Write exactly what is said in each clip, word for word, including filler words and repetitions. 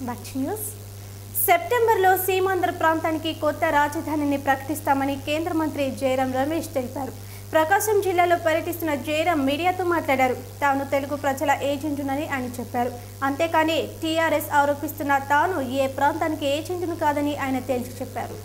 Back news. సెప్టెంబర్లో సీమాంధ్ర ప్రాంతానికి కొత్త రాజధానిని ప్రకటిస్తామని కేంద్ర మంత్రి జయరాం రమేష్ తెలిపారు. ప్రకాశం జిల్లాలో పర్యటిస్తున్న జయరాం మీడియాతో మాట్లాడారు. తాను తెలుగు ప్రజల ఏజెంటునని ఆయన చెప్పారు. అంతేకాని టీఆర్ఎస్ ఆరోపిస్తున్న తాను ఏ ప్రాంతానికి ఏజెంటును కాదని ఆయన తేల్చి చెప్పారు.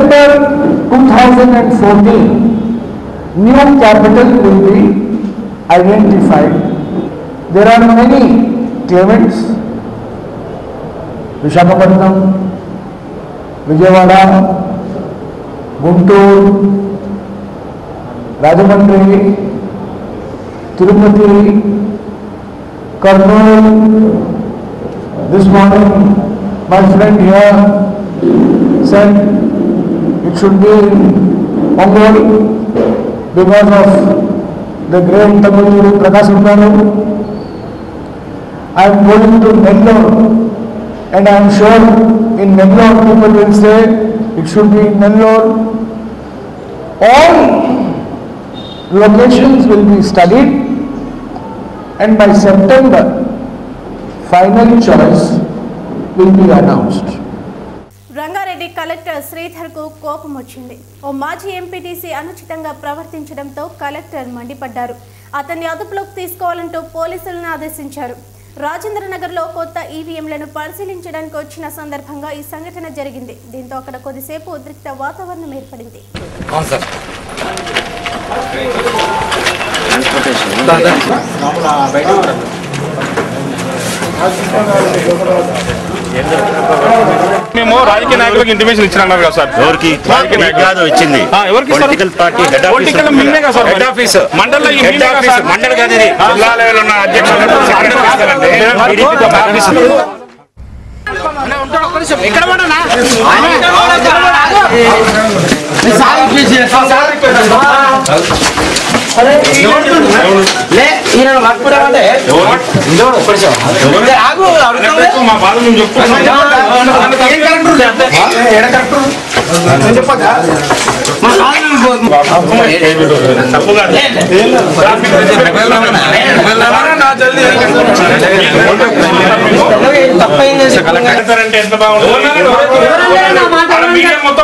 New capital will be identified. There are many claimants: Visakhapatnam, Vijayawada, Guntur, Rajahmundry, Tirupati, Kurnool. This morning, my friend here said it should be Ongole because of the great Tamil Guru Prakasham Garu. I am going to Nellore, and I am sure in Nellore people will say it should be Nellore. All locations will be studied, and by September, final choice will be announced. Rangareddy collector Sridhar కు కోపం వచ్చింది. ఓ మాజీ MPTC అనుచితంగా ప్రవర్తించడంతో collector మండిపడ్డారు. అతన్ని అదుపులోకి తీసుకోవాలంటూ పోలీసులను ఆదేశించారు. రాజేంద్ర నగర్ లో కొత్త ఈవీఎంలను పరిశీలించడానికి వచ్చిన సందర్భంగా ఈ సంఘటన జరిగింది. దీంతో అక్కడ కొద్దిసేపు ఉద్రిక్త వాతావరణం ఏర్పడింది. మేము రాజకీయ నాయకులకు ఇంటిమేషన్ ఇచ్చినారు కదా సార్. ఎవరికి కాదు ఇచ్చింది? పొలిటికల్ పార్టీ హెడ్ ఆఫీస్ మీనే కదా సార్. హెడ్ ఆఫీస్ మండల హెడ్ ఆఫీస్ మండల కాదు ఇది. జిల్లా లెవెల్ ఉన్న అధ్యక్షులు ఆఫీస్ అన్న ఉంటాడు. ఒక్క నిమిషం ఎక్కడ పడనా మా బాధ మేము చెప్తానంటే ఎంత బాగుంటుంది. మొత్తం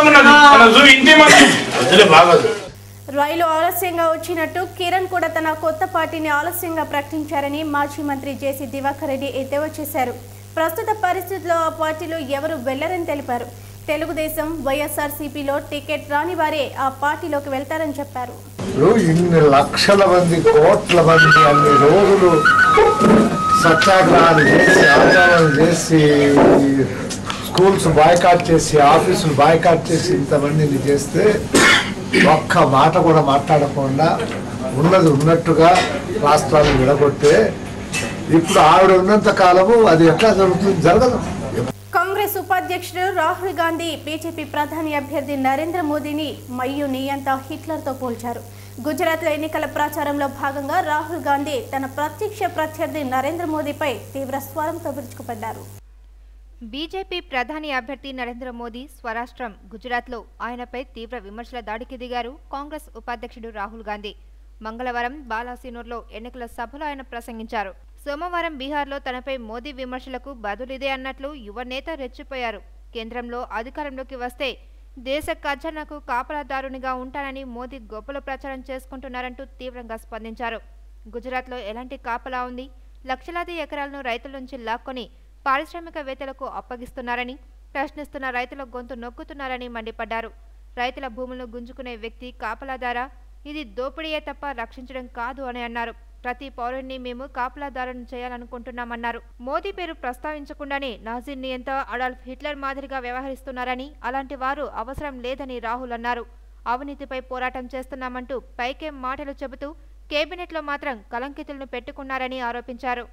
ఉన్నది బాగోదు. రైలు ఆలస్యంగా వచ్చినట్టు కిరణ్ కూడా తన కొత్త పార్టీని ఆలస్యంగా ప్రకటించారని మాజీ మంత్రి జేసీ దివాకర్ రెడ్డి ఎద్దేవా చేశారు. ప్రస్తుత పరిస్థితుల్లో ఆ పార్టీలో ఎవరు వెళ్లరని తెలిపారు. తెలుగుదేశం వైఎస్ఆర్సీపీలో టికెట్ రాని వారే ఆ పార్టీలోకి వెళ్తారని చెప్పారు. ఇన్ని లక్షల మంది కోట్ల మంది అన్ని రోజులు సత్యాగ్రహాలు చేసి ఆందోళనలు చేసి స్కూల్స్ బాయ్కాట్ చేసి ఆఫీసులు బాయ్కాట్ చేసి ఇంతమందిని చేస్తే ఒక్క మాట కూడా మాట్లాడకుండా ఉన్నది ఉన్నట్టుగా రాష్ట్రాలను విడగొట్టే ఇప్పుడు ఆవిడ ఉన్నంత కాలము అది ఎట్లా జరుగుతుంది? జరగదు. కాంగ్రెస్ ఉపాధ్యక్షుడు రాహుల్ గాంధీ బీజేపీ ప్రధాని అభ్యర్థి నరేంద్ర మోదీని మయ్యు నియంత హిట్లర్తో పోల్చారు. గుజరాత్లో ఎన్నికల ప్రచారంలో భాగంగా రాహుల్ గాంధీ తన ప్రత్యక్ష ప్రత్యర్థి నరేంద్ర మోదీపై తీవ్ర స్వరంతో విరుచుకుపడ్డారు. బీజేపీ ప్రధాని అభ్యర్థి నరేంద్ర మోదీ స్వరాష్ట్రం గుజరాత్లో ఆయనపై తీవ్ర విమర్శల దాడికి దిగారు కాంగ్రెస్ ఉపాధ్యక్షుడు రాహుల్ గాంధీ. మంగళవారం బాలాసీనూర్లో ఎన్నికల సభలో ఆయన ప్రసంగించారు. సోమవారం బీహార్లో తనపై మోదీ విమర్శలకు బదులిదే అన్నట్లు యువ నేత రెచ్చిపోయారు. కేంద్రంలో అధికారంలోకి వస్తే దేశ ఖజానాకు కాపలాదారునిగా ఉంటానని మోదీ గొప్పలు ప్రచారం చేసుకుంటున్నారంటూ తీవ్రంగా స్పందించారు. గుజరాత్లో ఎలాంటి కాపలా ఉంది? లక్షలాది ఎకరాలను రైతుల నుంచి లాక్కొని పారిశ్రామికవేత్తలకు అప్పగిస్తున్నారని, ప్రశ్నిస్తున్న రైతుల గొంతు నొక్కుతున్నారని మండిపడ్డారు. రైతుల భూములను గుంజుకునే వ్యక్తి కాపలాదారా? ఇది దోపిడీయే తప్ప రక్షించడం కాదు అని అన్నారు. ప్రతి పౌరుణ్ణి మేము కాపలాదారుని చేయాలనుకుంటున్నామన్నారు. మోదీ పేరు ప్రస్తావించకుండానే నాజీ నియంత అడాల్ఫ్ హిట్లర్ మాదిరిగా వ్యవహరిస్తున్నారని, అలాంటి వారు అవసరం లేదని రాహుల్ అన్నారు. అవినీతిపై పోరాటం చేస్తున్నామంటూ పైకేం మాటలు చెబుతూ కేబినెట్లో మాత్రం కలంకితులను పెట్టుకున్నారని ఆరోపించారు.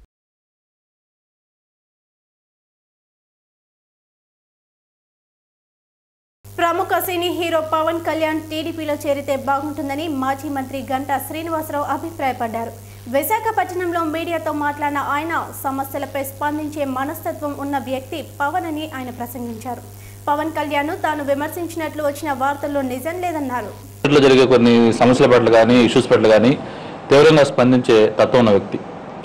ప్రముఖ సినీ హీరో పవన్ కళ్యాణ్ టీడీపీలో చేరితే బాగుంటుందని మాజీ మంత్రి గంటా శ్రీనివాసరావు అభిప్రాయపడ్డారు. విశాఖపట్నంలో మీడియాతో మాట్లాడిన ఆయన సమస్యలపై స్పందించే మనస్తత్వం ఉన్న వ్యక్తి పవన్ అని ఆయన ప్రసంగించారు. పవన్ కళ్యాణ్ తాను విమర్శించినట్లు వచ్చిన వార్తల్లో నిజం లేదన్నారు. జరిగే కొన్ని సమస్యల పట్ల కానీ ఇష్యూస్ పట్ల కానీ తీవ్రంగా స్పందించే తత్వం ఉన్న వ్యక్తి.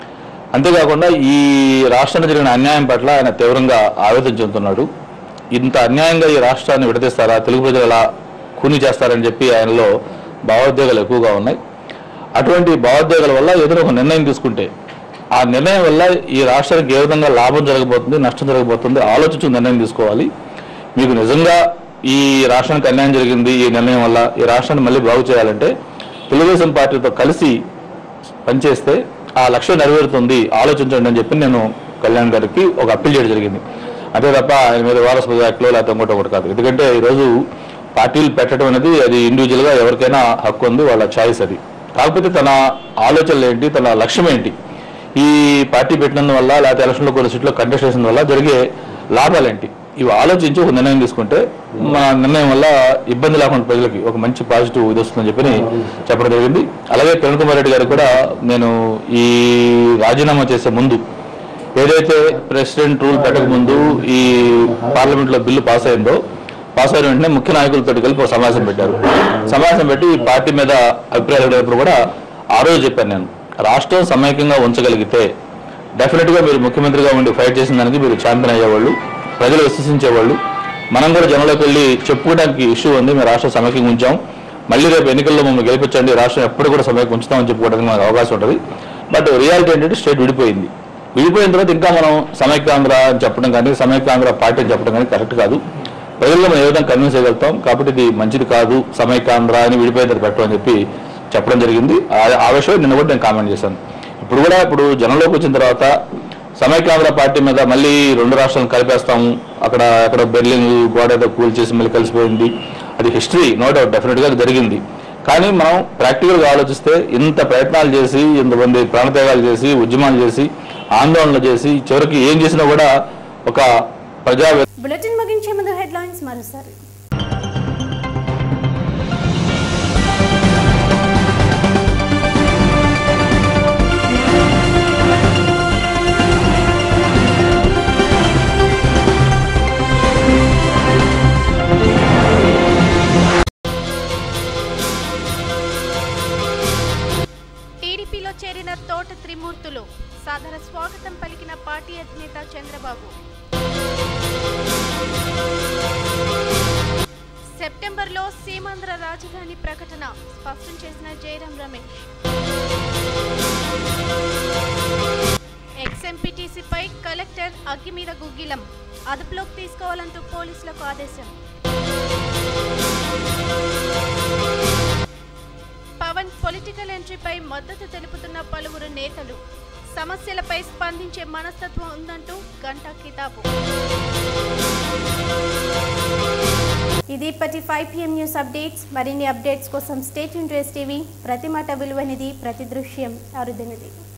అంతేకాకుండా ఈ రాష్ట్రానికి జరిగిన అన్యాయం పట్ల ఆయన తీవ్రంగా ఆవేదన చెందుతున్నాడు. ఇంత అన్యాయంగా ఈ రాష్ట్రాన్ని విడదీస్తారా, తెలుగు ప్రజలు ఎలా కూని చేస్తారని చెప్పి ఆయనలో భావోద్వేగాలు ఎక్కువగా ఉన్నాయి. అటువంటి భావోద్వేగాల వల్ల ఏదైనా ఒక నిర్ణయం తీసుకుంటే ఆ నిర్ణయం వల్ల ఈ రాష్ట్రానికి ఏ విధంగా లాభం జరగబోతుంది, నష్టం జరగబోతుంది ఆలోచించి నిర్ణయం తీసుకోవాలి. మీకు నిజంగా ఈ రాష్ట్రానికి అన్యాయం జరిగింది, ఈ నిర్ణయం వల్ల ఈ రాష్ట్రాన్ని మళ్ళీ బాగు చేయాలంటే తెలుగుదేశం పార్టీతో కలిసి పనిచేస్తే ఆ లక్ష్యం నెరవేరుతుంది, ఆలోచించండి అని చెప్పి నేను కళ్యాణ్ గారికి ఒక అప్పీల్ చేయడం జరిగింది. అంతే తప్ప ఆయన మీద వారసత్వ యాక్ట్లో లేకపోతే ఇంకోటి ఒకటి కాదు. ఎందుకంటే ఈరోజు పార్టీలు పెట్టడం అనేది అది ఇండివిజువల్గా ఎవరికైనా హక్కు ఉంది, వాళ్ళ ఛాయిస్ అది. కాకపోతే తన ఆలోచనలు ఏంటి, తన లక్ష్యం ఏంటి, ఈ పార్టీ పెట్టినందువల్ల లేకపోతే ఎలక్షన్లో కొన్ని సీట్లో కంటెస్ట్ చేసిన వల్ల జరిగే లాభాలేంటి, ఇవి ఆలోచించి ఒక నిర్ణయం తీసుకుంటే మన నిర్ణయం వల్ల ఇబ్బంది లేకుండా ప్రజలకి ఒక మంచి పాజిటివ్ ఇది వస్తుందని చెప్పి చెప్పడం జరిగింది. అలాగే కిరణ్ కుమార్ రెడ్డి గారికి కూడా నేను ఈ రాజీనామా చేసే ముందు ఏదైతే ప్రెసిడెంట్ రూల్ పెట్టక ముందు ఈ పార్లమెంట్లో బిల్లు పాస్ అయిందో, పాస్ అయిన వెంటనే ముఖ్య నాయకులతో కలిపి ఒక సమావేశం పెట్టారు. సమావేశం పెట్టి ఈ పార్టీ మీద అభిప్రాయాలు అడిగినప్పుడు కూడా ఆ రోజు చెప్పాను, నేను రాష్ట్రం సమైక్యంగా ఉంచగలిగితే డెఫినెట్గా మీరు ముఖ్యమంత్రిగా ఉండి ఫైట్ చేసిన దానికి మీరు ఛాంపియన్ అయ్యేవాళ్ళు, ప్రజలు విశ్వసించేవాళ్ళు. మనం కూడా జనంలోకి వెళ్ళి చెప్పుకోవడానికి ఇష్యూ ఉంది, మేము రాష్ట్రం సమైక్యంగా ఉంచాం, మళ్ళీ రేపు ఎన్నికల్లో మమ్మల్ని గెలిపించండి, రాష్ట్రం ఎప్పుడు కూడా సమైక్యం ఉంచుతామని చెప్పుకోవడానికి మనకు అవకాశం ఉంటుంది. బట్ రియాలిటీ ఏంటంటే స్టేట్ విడిపోయింది. విడిపోయిన తర్వాత ఇంకా మనం సమైక్యాంధ్ర అని చెప్పడం కానీ సమైక్యాంధ్ర పార్టీ అని చెప్పడం కానీ కరెక్ట్ కాదు. ప్రజల్లో మనం ఏ విధంగా కన్విన్స్ చేయగలుగుతాం, కాబట్టి ఇది మంచిది కాదు సమైక్యాంధ్ర అని విడిపోయిన తర్వాత పెట్టమని చెప్పి చెప్పడం జరిగింది. ఆ విషయం నిన్న కూడా నేను కామెంట్ చేశాను. ఇప్పుడు కూడా ఇప్పుడు జనంలోకి వచ్చిన తర్వాత సమైక్యాంధ్ర పార్టీ మీద మళ్ళీ రెండు రాష్ట్రాలను కలిపేస్తాము, అక్కడ అక్కడ బెర్లిన్ గోడ ఏదో కూల్ చేసి మళ్ళీ కలిసిపోయింది, అది హిస్టరీ, నో డౌట్ డెఫినెట్గా అది జరిగింది. కానీ మనం ప్రాక్టికల్గా ఆలోచిస్తే ఇంత ప్రయత్నాలు చేసి, ఇంతమంది ప్రాణత్యాగాలు చేసి, ఉద్యమాలు చేసి, ఆందోళనలు చేసి, చివరికి ఏం చేసినా కూడా ఒక ప్రజా బులెటిన్ ముగించే ముందు హెడ్లైన్స్ మరోసారి. టీడీపీలో చేరిన తోట త్రిమూర్తులు సాదర స్వాగతం పలికిన పార్టీ అధినేత చంద్రబాబు. సెప్టెంబర్లో సీమాంధ్ర రాజధాని ప్రకటన స్పష్టం చేసిన జయరాం రమేష్. ఎక్స్ఎంపీటీసీపై కలెక్టర్ అగ్గి మీద గుగ్గిలం, అదుపులోకి తీసుకోవాలంటూ పోలీసులకు ఆదేశం. పవన్ పొలిటికల్ ఎంట్రీపై మద్దతు తెలుపుతున్న పలువురు నేతలు, సమస్యలపై స్పందించే మనస్తత్వం ఉందంటూ గంటా కితాబు. ఇది ఇప్పటి ఫైవ్ పిఎం న్యూస్ అప్డేట్స్. మరిన్ని అప్డేట్స్ కోసం stay tune to S TV. ప్రతి మాట విలువైనది, ప్రతి దృశ్యం అరుదైనది.